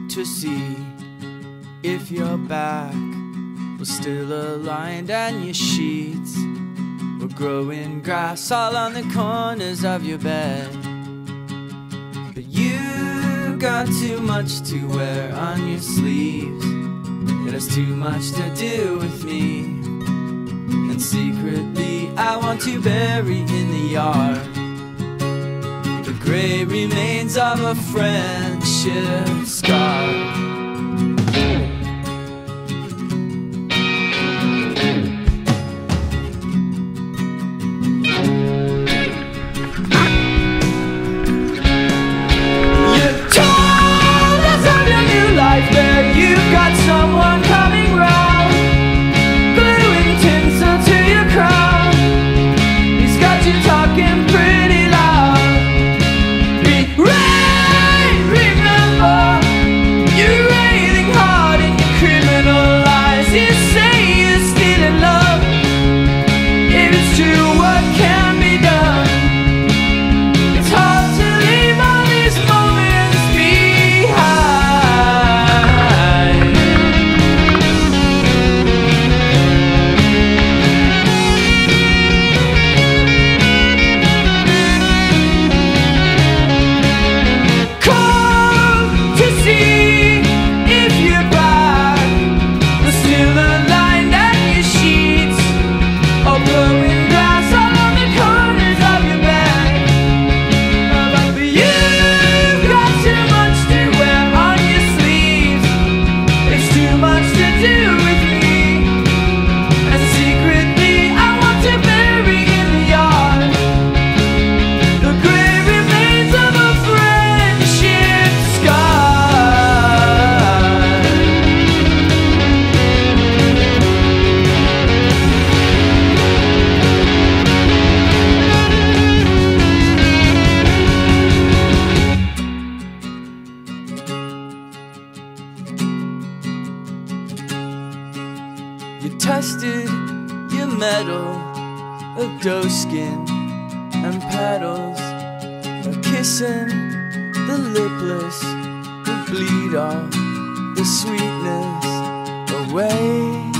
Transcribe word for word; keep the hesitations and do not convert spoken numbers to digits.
to see if your back was still aligned and your sheets were growing grass all on the corners of your bed. But you got too much to wear on your sleeves. It has too much to do with me, and secretly I want to bury in the yard the grey remains of a friendship scar. There you've got someone coming round, gluing tinsel to your crown. He's got you talking pretty loud. Be right, remember, you're railing hard in your criminal lies. You say you're still in love. If it's true, what can be done? It's hard to leave all these moments behind. You tested your metal of doe skin and petals, of kissing the lipless who bleed all the sweetness away.